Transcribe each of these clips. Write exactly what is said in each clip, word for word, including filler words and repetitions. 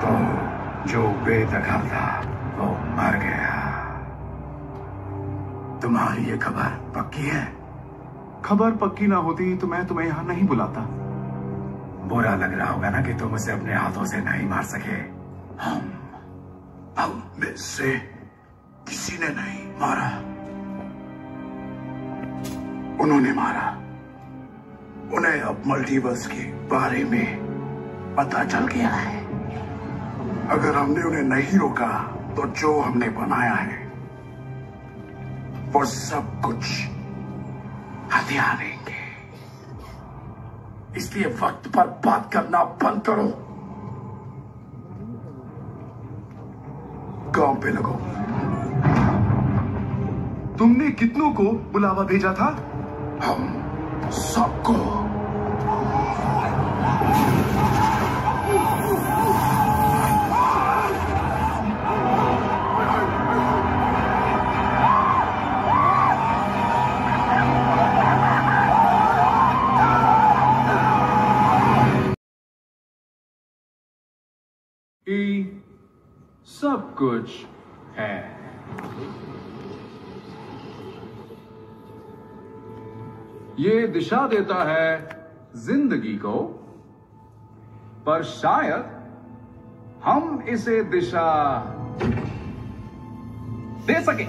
तो जो बेदखल था वो मर गया। तुम्हारी ये खबर पक्की है? खबर पक्की ना होती तो मैं तुम्हें यहां नहीं बुलाता। बुरा लग रहा होगा ना कि तुम उसे अपने हाथों से नहीं मार सके। हम हम में से किसी ने नहीं मारा, उन्होंने मारा। उन्हें अब मल्टीवर्स के बारे में पता चल गया है। अगर हमने उन्हें नहीं रोका तो जो हमने बनाया है वो सब कुछ हथिया देंगे। इसलिए वक्त पर बात करना बंद करो, काम पे लगो। तुमने कितनों को बुलावा भेजा था? हम सबको। ये सब कुछ है। ये दिशा देता है जिंदगी को, पर शायद हम इसे दिशा दे सके।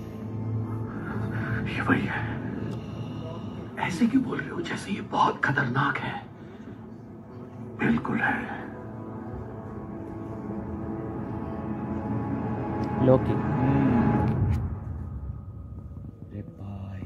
ये वही है। ऐसे क्यों बोल रहे हो जैसे ये बहुत खतरनाक है? बिल्कुल है। लोकी। अरे भाई